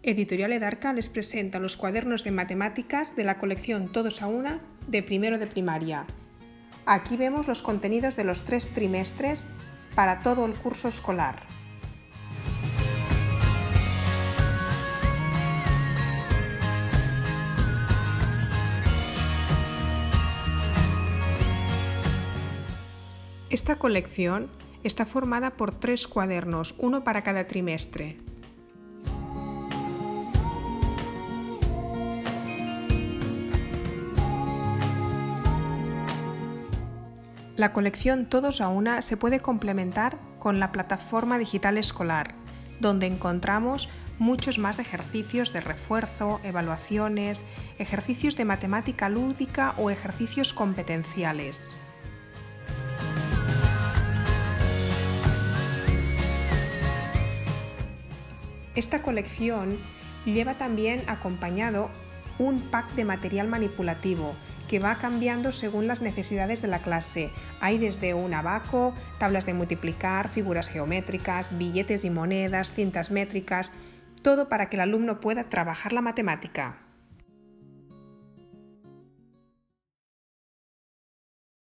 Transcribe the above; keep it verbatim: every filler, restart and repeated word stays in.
Editorial Edarca les presenta los cuadernos de matemáticas de la colección Todos a una de primero de primaria. Aquí vemos los contenidos de los tres trimestres para todo el curso escolar. Esta colección está formada por tres cuadernos, uno para cada trimestre. La colección Todos a una se puede complementar con la plataforma digital escolar, donde encontramos muchos más ejercicios de refuerzo, evaluaciones, ejercicios de matemática lúdica o ejercicios competenciales. Esta colección lleva también acompañado un pack de material manipulativo que va cambiando según las necesidades de la clase. Hay desde un abaco, tablas de multiplicar, figuras geométricas, billetes y monedas, cintas métricas, todo para que el alumno pueda trabajar la matemática.